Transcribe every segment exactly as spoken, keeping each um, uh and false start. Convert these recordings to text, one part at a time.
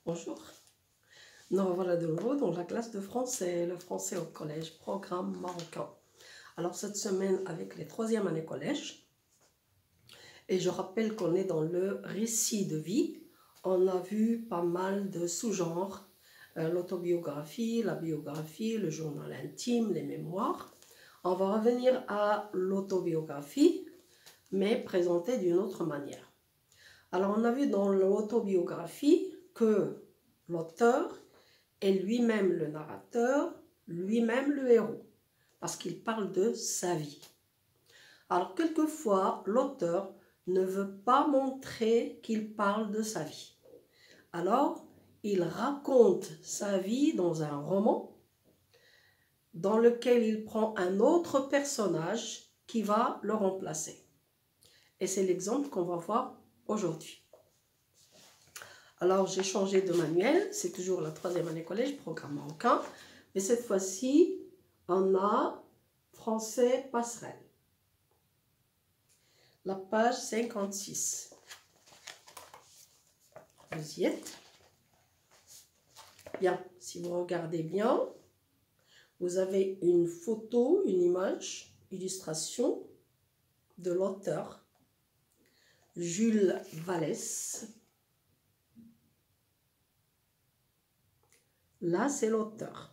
Bonjour, nous revoilà de nouveau dans la classe de français, le français au collège, programme marocain. Alors cette semaine avec les troisième années collège, et je rappelle qu'on est dans le récit de vie. On a vu pas mal de sous-genres, euh, l'autobiographie, la biographie, le journal intime, les mémoires. On va revenir à l'autobiographie, mais présentée d'une autre manière. Alors on a vu dans l'autobiographie que l'auteur est lui-même le narrateur, lui-même le héros, parce qu'il parle de sa vie. Alors quelquefois, l'auteur ne veut pas montrer qu'il parle de sa vie. Alors, il raconte sa vie dans un roman dans lequel il prend un autre personnage qui va le remplacer. Et c'est l'exemple qu'on va voir aujourd'hui. Alors, j'ai changé de manuel, c'est toujours la troisième année collège, programme marocain, mais cette fois-ci, on a français passerelle. La page cinquante-six. Vous y êtes? Bien, si vous regardez bien, vous avez une photo, une image, illustration de l'auteur Jules Vallès. Là, c'est l'auteur.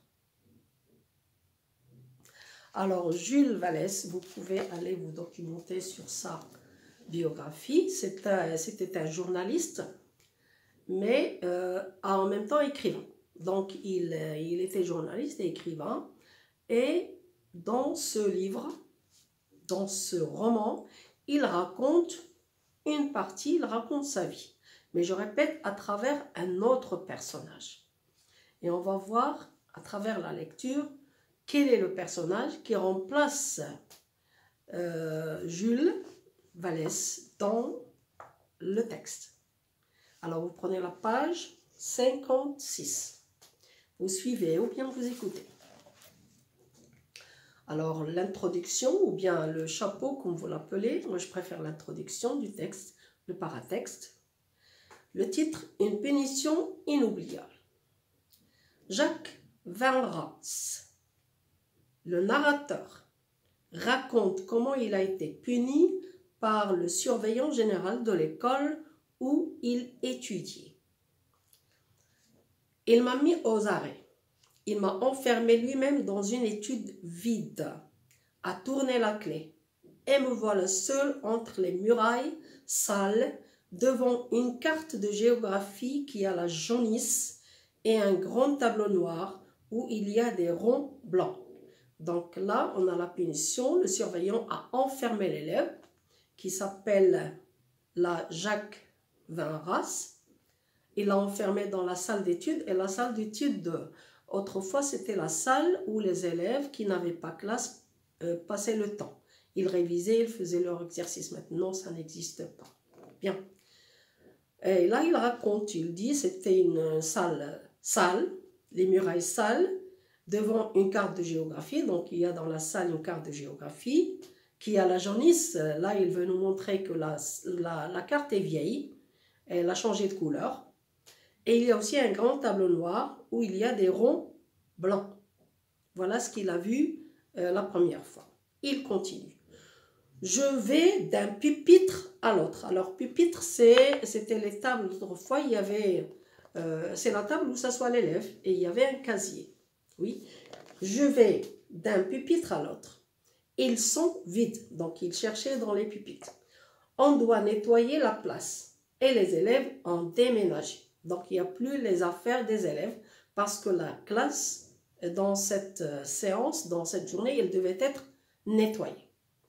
Alors, Jules Vallès, vous pouvez aller vous documenter sur sa biographie. C'était un journaliste, mais euh, en même temps écrivain. Donc, il, il était journaliste et écrivain. Et dans ce livre, dans ce roman, il raconte une partie, il raconte sa vie. Mais je répète, à travers un autre personnage. Et on va voir, à travers la lecture, quel est le personnage qui remplace euh, Jules Vallès dans le texte. Alors, vous prenez la page cinquante-six. Vous suivez ou bien vous écoutez. Alors, l'introduction ou bien le chapeau, comme vous l'appelez, moi je préfère l'introduction du texte, le paratexte. Le titre, une punition inoubliable. Jacques Vinrats, le narrateur, raconte comment il a été puni par le surveillant général de l'école où il étudiait. Il m'a mis aux arrêts. Il m'a enfermé lui-même dans une étude vide, a tourné la clé, et me voilà seul entre les murailles sales devant une carte de géographie qui a la jaunisse et un grand tableau noir où il y a des ronds blancs. Donc là, on a la punition. Le surveillant a enfermé l'élève qui s'appelle la Jacques Vinrats. Il l'a enfermé dans la salle d'études et la salle d'études, de... autrefois, c'était la salle où les élèves qui n'avaient pas classe euh, passaient le temps. Ils révisaient, ils faisaient leur exercice. Maintenant, ça n'existe pas. Bien. Et là, il raconte, il dit, c'était une salle sale, les murailles sales, devant une carte de géographie. Donc, il y a dans la salle une carte de géographie qui a la jaunisse. Là, il veut nous montrer que la, la, la carte est vieille. Elle a changé de couleur. Et il y a aussi un grand tableau noir où il y a des ronds blancs. Voilà ce qu'il a vu euh, la première fois. Il continue. Je vais d'un pupitre à l'autre. Alors, pupitre, c'était les tables d'autrefois. Il y avait, euh, c'est la table où s'assoit l'élève et il y avait un casier. Oui. Je vais d'un pupitre à l'autre. Ils sont vides. Donc, il cherchait dans les pupitres. On doit nettoyer la place. Et les élèves ont déménagé. Donc, il n'y a plus les affaires des élèves parce que la classe, dans cette séance, dans cette journée, elle devait être nettoyée.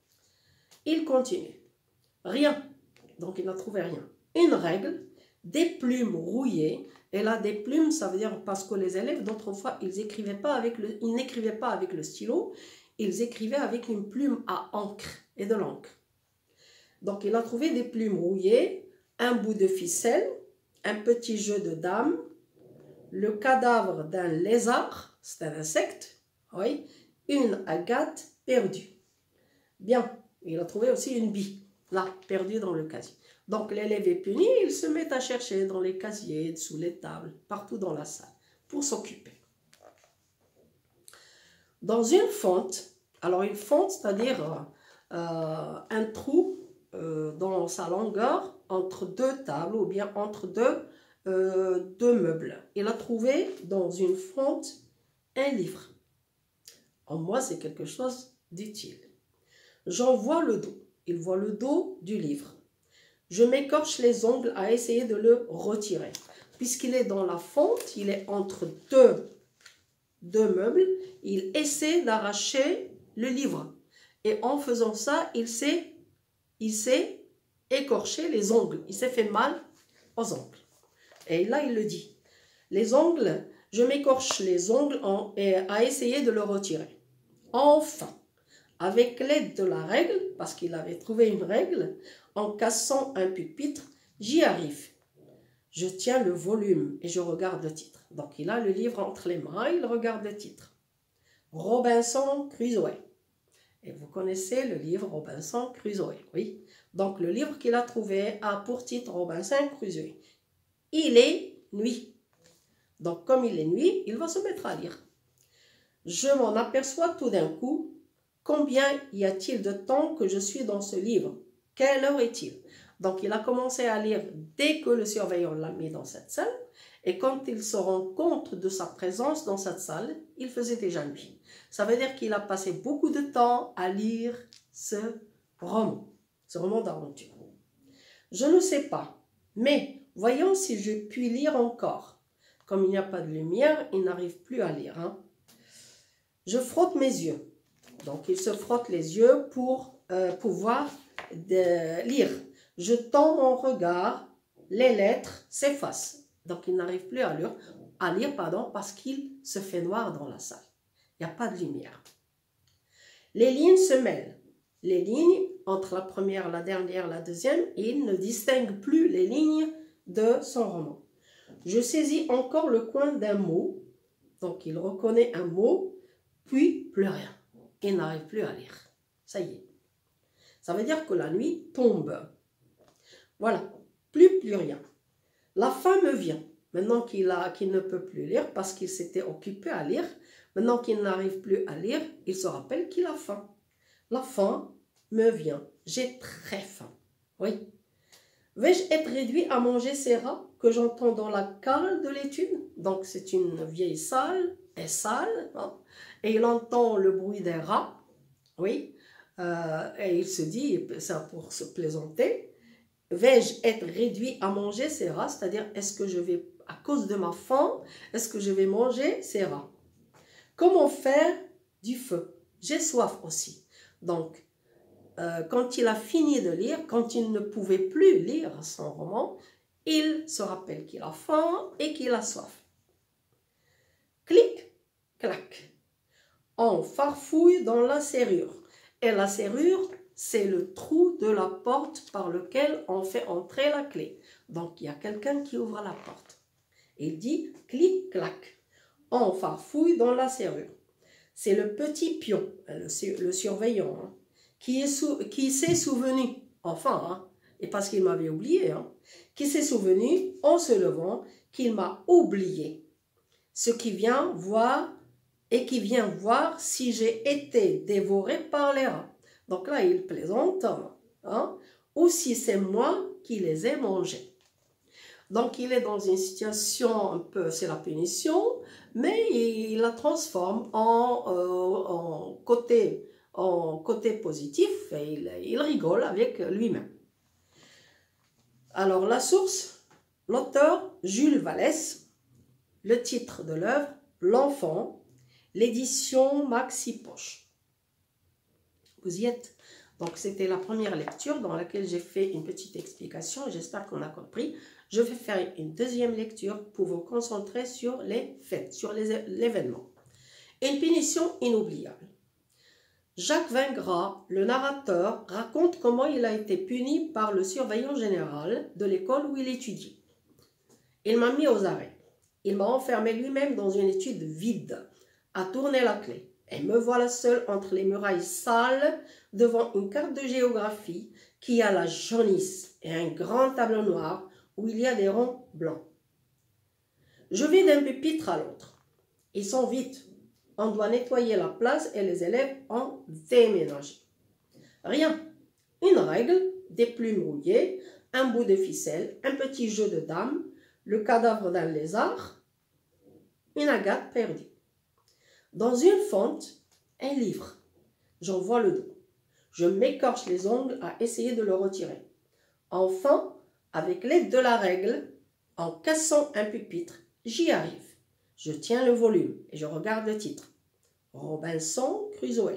Il continue. Rien. Donc, il n'a trouvé rien. Une règle, des plumes rouillées. Et là, des plumes, ça veut dire parce que les élèves, d'autrefois, ils n'écrivaient pas avec le, ils n'écrivaient pas avec le stylo, ils écrivaient avec une plume à encre et de l'encre. Donc, il a trouvé des plumes rouillées, un bout de ficelle, un petit jeu de dames, le cadavre d'un lézard, c'est un insecte, oui, une agate perdue. Bien, il a trouvé aussi une bille. là, perdu dans le casier. Donc l'élève est puni, il se met à chercher dans les casiers, sous les tables, partout dans la salle, pour s'occuper. Dans une fente, alors une fente, c'est-à-dire euh, un trou euh, dans sa longueur entre deux tables ou bien entre deux, euh, deux meubles. Il a trouvé dans une fente un livre. En moi, c'est quelque chose d'utile. J'en vois le dos. Il voit le dos du livre. Je m'écorche les ongles à essayer de le retirer. Puisqu'il est dans la fente, il est entre deux, deux meubles, il essaie d'arracher le livre. Et en faisant ça, il s'est il s'est écorché les ongles. Il s'est fait mal aux ongles. Et là, il le dit. Les ongles, je m'écorche les ongles en, et, à essayer de le retirer. Enfin, avec l'aide de la règle, parce qu'il avait trouvé une règle, en cassant un pupitre, j'y arrive. Je tiens le volume et je regarde le titre. Donc, il a le livre entre les mains, il regarde le titre. Robinson Crusoe. Et vous connaissez le livre Robinson Crusoe, oui. Donc, le livre qu'il a trouvé a pour titre Robinson Crusoe. Il est nuit. Donc, comme il est nuit, il va se mettre à lire. Je m'en aperçois tout d'un coup. Combien y a-t-il de temps que je suis dans ce livre? Quelle heure est-il? Donc, il a commencé à lire dès que le surveillant l'a mis dans cette salle. Et quand il se rend compte de sa présence dans cette salle, il faisait déjà nuit. Ça veut dire qu'il a passé beaucoup de temps à lire ce roman, ce roman d'aventure. Je ne sais pas, mais voyons si je puis lire encore. Comme il n'y a pas de lumière, il n'arrive plus à lire. Hein. Je frotte mes yeux. Donc, il se frotte les yeux pour euh, pouvoir de, lire. Je tends mon regard, les lettres s'effacent. Donc, il n'arrive plus à lire, à lire pardon, parce qu'il se fait noir dans la salle. Il n'y a pas de lumière. Les lignes se mêlent. Les lignes, entre la première, la dernière, la deuxième, il ne distingue plus les lignes de son roman. Je saisis encore le coin d'un mot. Donc, il reconnaît un mot, puis plus rien. Il n'arrive plus à lire. Ça y est. Ça veut dire que la nuit tombe. Voilà. Plus, plus rien. La faim me vient. Maintenant qu'il a, qu'il ne peut plus lire parce qu'il s'était occupé à lire, maintenant qu'il n'arrive plus à lire, il se rappelle qu'il a faim. La faim me vient. J'ai très faim. Oui. Vais-je être réduit à manger ces rats que j'entends dans la cale de l'étude? Donc c'est une vieille salle, est sale, hein, et il entend le bruit des rats. Oui. Euh, et il se dit, ça pour se plaisanter, vais-je être réduit à manger ces rats? C'est-à-dire, est-ce que je vais, à cause de ma faim, est-ce que je vais manger ces rats? Comment faire du feu? J'ai soif aussi. Donc, euh, quand il a fini de lire, quand il ne pouvait plus lire son roman, il se rappelle qu'il a faim et qu'il a soif. Clic, clac. On farfouille dans la serrure. Et la serrure, c'est le trou de la porte par lequel on fait entrer la clé. Donc, il y a quelqu'un qui ouvre la porte. Il dit clic, clac. On farfouille dans la serrure. C'est le petit pion, le, le surveillant, hein, qui est sou, qui s'est souvenu, enfin, hein, et parce qu'il m'avait oublié, hein, qui s'est souvenu en se levant qu'il m'a oublié. Ce qui vient voir et qui vient voir si j'ai été dévoré par les rats. Donc là, il plaisante, hein, ou si c'est moi qui les ai mangés. Donc, il est dans une situation un peu, c'est la punition, mais il la transforme en, euh, en, côté, en côté positif et il, il rigole avec lui-même. Alors, la source, l'auteur Jules Vallès, le titre de l'œuvre, L'Enfant, l'édition Maxi Poche. Vous y êtes? Donc, c'était la première lecture dans laquelle j'ai fait une petite explication. J'espère qu'on a compris. Je vais faire une deuxième lecture pour vous concentrer sur les faits, sur l'événement. Une punition inoubliable. Jacques Vingras, le narrateur, raconte comment il a été puni par le surveillant général de l'école où il étudie. Il m'a mis aux arrêts. Il m'a enfermé lui-même dans une étude vide, à tourner la clé. Et me voilà seul entre les murailles sales devant une carte de géographie qui a la jaunisse et un grand tableau noir où il y a des ronds blancs. Je vais d'un pupitre à l'autre. Ils sont vite. On doit nettoyer la place et les élèves ont déménagé. Rien. Une règle, des plumes rouillées, un bout de ficelle, un petit jeu de dames, le cadavre d'un lézard, une agate perdue. Dans une fente, un livre. J'en vois le dos. Je m'écorche les ongles à essayer de le retirer. Enfin, avec l'aide de la règle, en cassant un pupitre, j'y arrive. Je tiens le volume et je regarde le titre. Robinson Crusoe.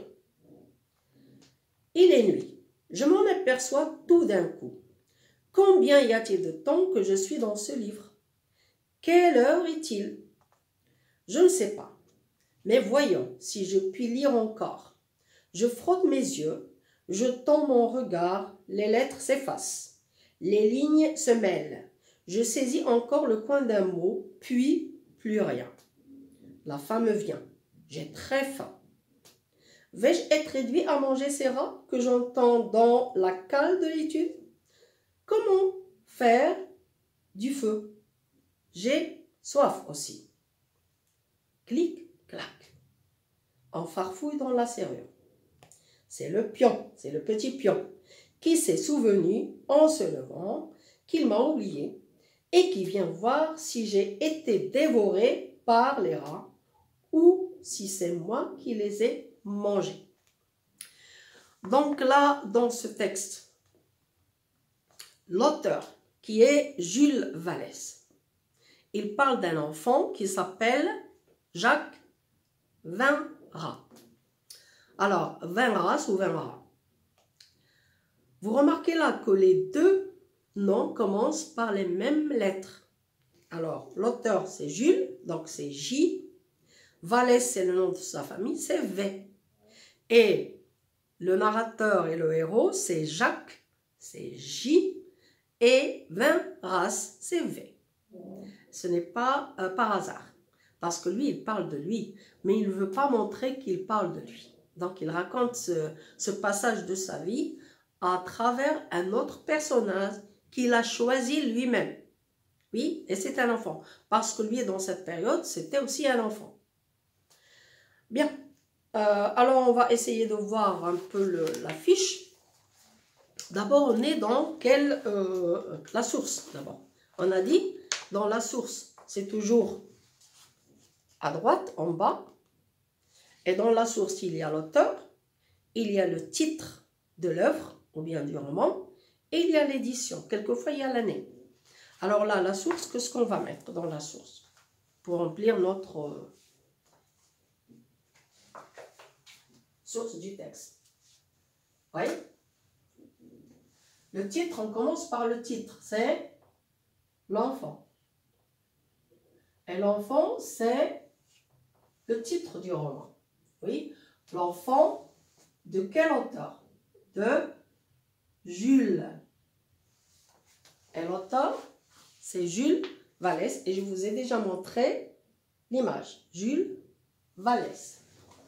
Il est nuit. Je m'en aperçois tout d'un coup. Combien y a-t-il de temps que je suis dans ce livre? Quelle heure est-il? Je ne sais pas. Mais voyons si je puis lire encore. Je frotte mes yeux, je tends mon regard, les lettres s'effacent. Les lignes se mêlent. Je saisis encore le coin d'un mot, puis plus rien. La faim me vient. J'ai très faim. Vais-je être réduit à manger ces rats que j'entends dans la cale de l'étude? Comment faire du feu? J'ai soif aussi. Clic, clac. On farfouille dans la serrure. C'est le pion, c'est le petit pion, qui s'est souvenu en se levant qu'il m'a oublié et qui vient voir si j'ai été dévoré par les rats ou si c'est moi qui les ai mangés. Donc là, dans ce texte, l'auteur, qui est Jules Vallès, il parle d'un enfant qui s'appelle Jacques Vingt-Rats. Alors, Vingt-Rats ou Vingt-Rats. Vous remarquez là que les deux noms commencent par les mêmes lettres. Alors, l'auteur, c'est Jules, donc c'est J. Vallès, c'est le nom de sa famille, c'est V. Et le narrateur et le héros, c'est Jacques, c'est J. Et Vingt-Rats, c'est V. Ce n'est pas euh, par hasard, parce que lui, il parle de lui, mais il ne veut pas montrer qu'il parle de lui. Donc, il raconte ce, ce passage de sa vie à travers un autre personnage qu'il a choisi lui-même. Oui, et c'est un enfant, parce que lui, dans cette période, c'était aussi un enfant. Bien, euh, alors on va essayer de voir un peu le, la fiche. D'abord, on est dans quelle, euh, la source, d'abord. On a dit, dans la source, c'est toujours à droite, en bas. Et dans la source, il y a l'auteur, il y a le titre de l'œuvre, ou bien du roman, et il y a l'édition. Quelquefois, il y a l'année. Alors là, la source, qu'est-ce qu'on va mettre dans la source pour remplir notre euh, source du texte? Oui. Le titre, on commence par le titre, c'est l'enfant. Et l'enfant, c'est le titre du roman. Oui, l'enfant de quel auteur? De Jules. Et l'auteur, c'est Jules Vallès. Et je vous ai déjà montré l'image. Jules Vallès.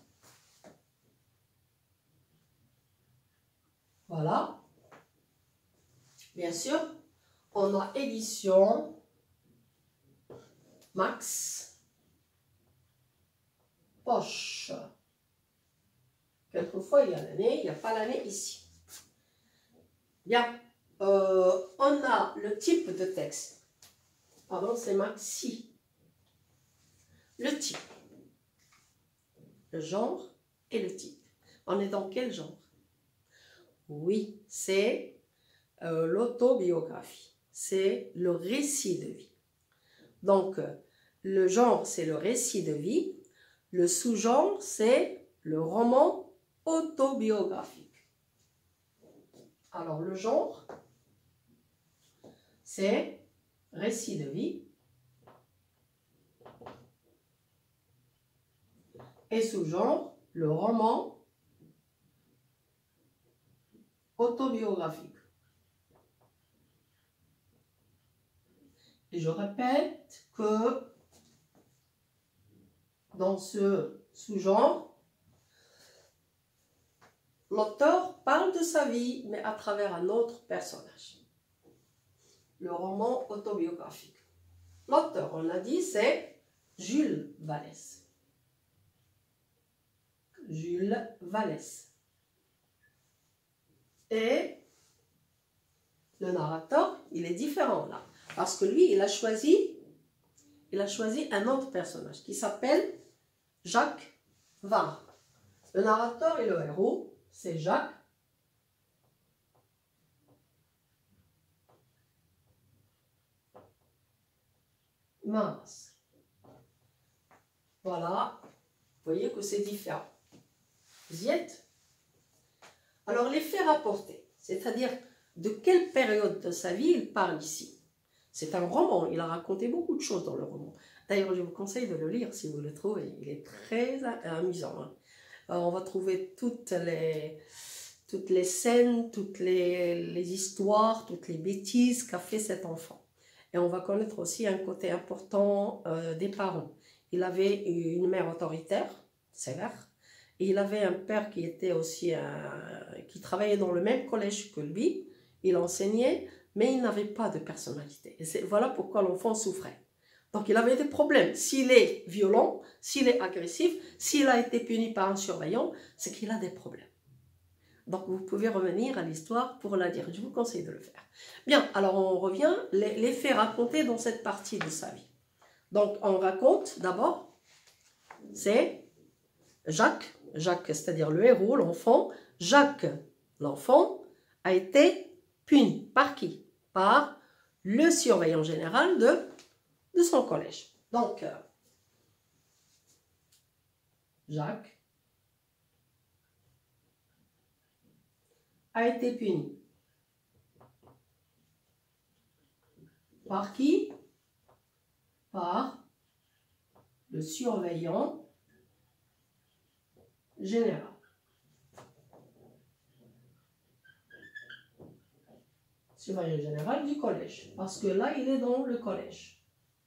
Voilà. Bien sûr, on a édition Max Poche. Quelquefois, il y a l'année, il n'y a pas l'année ici. Bien, euh, on a le type de texte. Pardon, c'est Maxi. Le type, le genre et le type. On est dans quel genre? Oui, c'est euh, l'autobiographie. C'est le récit de vie. Donc, le genre, c'est le récit de vie. Le sous-genre, c'est le roman autobiographique. Alors, le genre, c'est récit de vie. Et sous-genre, le roman autobiographique. Et je répète que dans ce sous-genre, l'auteur parle de sa vie, mais à travers un autre personnage. Le roman autobiographique. L'auteur, on a dit, c'est Jules Vallès. Jules Vallès. Et le narrateur, il est différent là. Parce que lui, il a choisi, il a choisi un autre personnage qui s'appelle Jacques Varre. Le narrateur et le héros, c'est Jacques Marras. Voilà, vous voyez que c'est différent. Ziet. Alors les faits rapportés, c'est-à-dire de quelle période de sa vie il parle ici. C'est un roman, il a raconté beaucoup de choses dans le roman. D'ailleurs, je vous conseille de le lire si vous le trouvez, il est très amusant. Hein. Alors, on va trouver toutes les, toutes les scènes, toutes les, les histoires, toutes les bêtises qu'a fait cet enfant. Et on va connaître aussi un côté important euh, des parents. Il avait une mère autoritaire, sévère, et il avait un père qui était aussi un, qui travaillait dans le même collège que lui. Il enseignait, mais il n'avait pas de personnalité. Et voilà pourquoi l'enfant souffrait. Donc il avait des problèmes. S'il est violent, s'il est agressif, s'il a été puni par un surveillant, c'est qu'il a des problèmes. Donc vous pouvez revenir à l'histoire pour la dire. Je vous conseille de le faire. Bien, alors on revient, les, les faits racontés dans cette partie de sa vie. Donc on raconte d'abord, c'est Jacques, Jacques, c'est-à-dire le héros, l'enfant. Jacques, l'enfant, a été puni. Par qui? Par le surveillant général de, de son collège. Donc, euh, Jacques a été puni. Par qui? Par le surveillant général. Surveillant général du collège. Parce que là, il est dans le collège.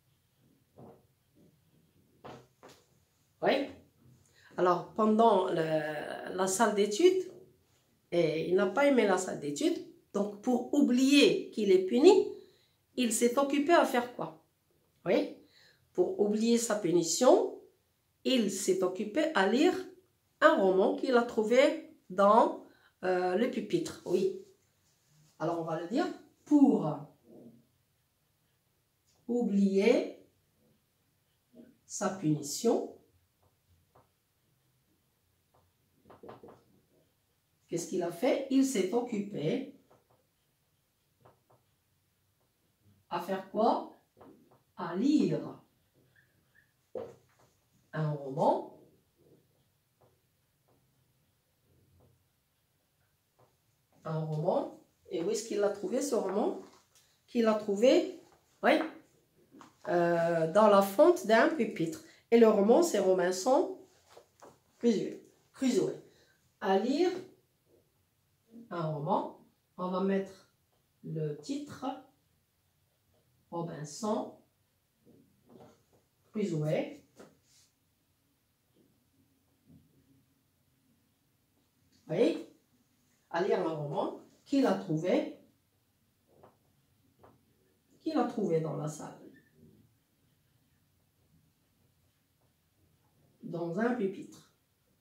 Oui. Alors, pendant le, la salle d'études, et il n'a pas aimé la salle d'études, donc pour oublier qu'il est puni, il s'est occupé à faire quoi? Oui. Pour oublier sa punition, il s'est occupé à lire un roman qu'il a trouvé dans euh, le pupitre. Oui. Alors, on va le dire. Pour oublier sa punition, qu'est-ce qu'il a fait? Il s'est occupé à faire quoi? À lire un roman un roman. Et où est-ce qu'il l'a trouvé, ce roman? Qu'il a trouvé, oui, euh, dans la fente d'un pupitre. Et le roman, c'est Robinson Crusoe. À lire un roman, on va mettre le titre Robinson Crusoe. Oui, à lire un roman qu'il a trouvé, qu'il a trouvé dans la salle, dans un pupitre.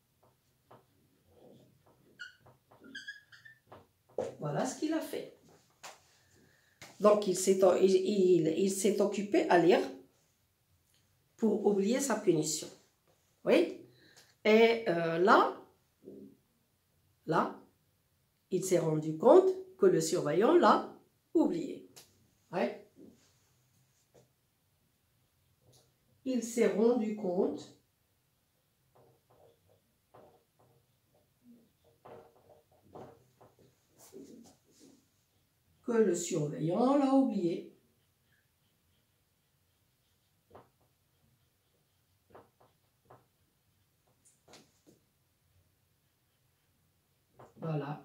Voilà ce qu'il a fait. Donc, il s'est il, il, il s'est occupé à lire pour oublier sa punition. Oui. Et euh, là, là, il s'est rendu compte que le surveillant l'a oublié. Ouais. Il s'est rendu compte que le surveillant l'a oublié. Voilà.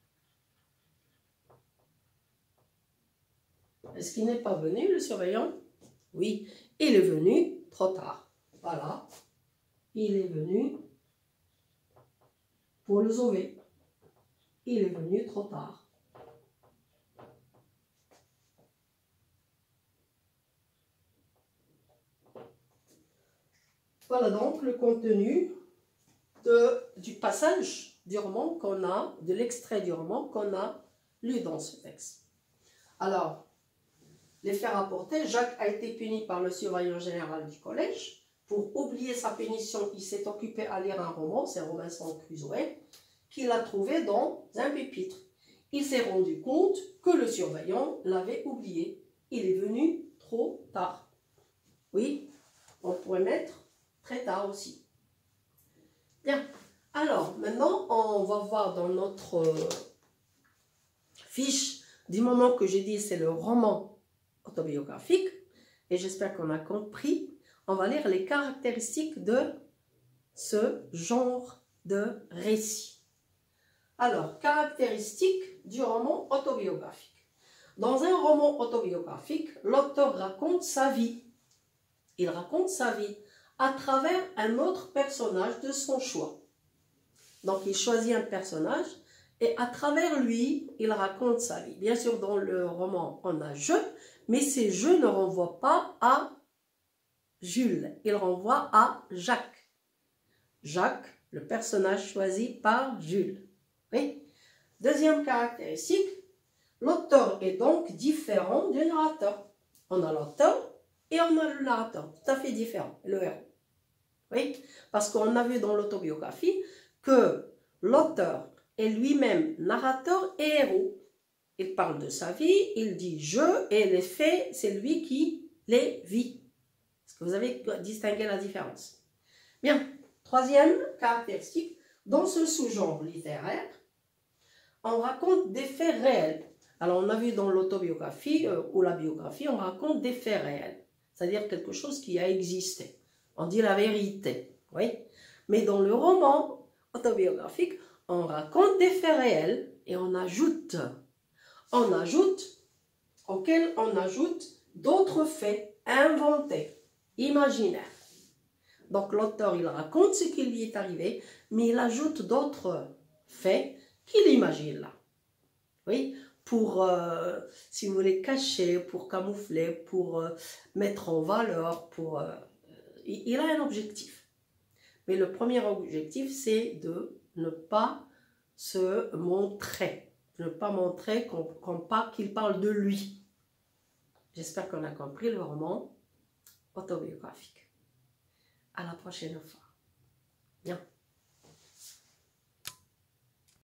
Est-ce qu'il n'est pas venu, le surveillant? Oui, il est venu trop tard. Voilà. Il est venu pour le sauver. il est venu trop tard. Voilà donc le contenu de, du passage du roman qu'on a, de l'extrait du roman qu'on a lu dans ce texte. Alors, les faits rapportés, Jacques a été puni par le surveillant général du collège. Pour oublier sa punition, il s'est occupé à lire un roman, c'est Robinson Crusoe, qu'il a trouvé dans un pupitre. Il s'est rendu compte que le surveillant l'avait oublié. Il est venu trop tard. Oui, on pourrait mettre très tard aussi. Bien, alors maintenant on va voir dans notre fiche, du moment que j'ai dit c'est le roman autobiographique, et j'espère qu'on a compris, on va lire les caractéristiques de ce genre de récit. Alors, caractéristiques du roman autobiographique. Dans un roman autobiographique, l'auteur raconte sa vie. Il raconte sa vie à travers un autre personnage de son choix. Donc, il choisit un personnage et à travers lui, il raconte sa vie. Bien sûr, dans le roman, on a « je », mais ces « je » ne renvoient pas à Jules, il renvoie à Jacques. Jacques, le personnage choisi par Jules. Oui. Deuxième caractéristique, l'auteur est donc différent du narrateur. On a l'auteur et on a le narrateur, tout à fait différent, le héros. Oui, parce qu'on a vu dans l'autobiographie que l'auteur est lui-même narrateur et héros. Il parle de sa vie, il dit « je » et les faits, c'est lui qui les vit. Est-ce que vous avez distingué la différence? Bien, troisième caractéristique, dans ce sous-genre littéraire, on raconte des faits réels. Alors, on a vu dans l'autobiographie euh, ou la biographie, on raconte des faits réels, c'est-à-dire quelque chose qui a existé. On dit la vérité, oui. Mais dans le roman autobiographique, on raconte des faits réels et on ajoute, on ajoute, auquel on ajoute d'autres faits inventés, imaginaires. Donc l'auteur, il raconte ce qui lui est arrivé, mais il ajoute d'autres faits qu'il imagine là. Oui, pour, euh, si vous voulez, cacher, pour camoufler, pour euh, mettre en valeur, pour... Euh, il a un objectif. Mais le premier objectif, c'est de ne pas se montrer. Ne pas montrer qu'on, qu'on parle, qu'il parle de lui. J'espère qu'on a compris le roman autobiographique. À la prochaine fois. Bien.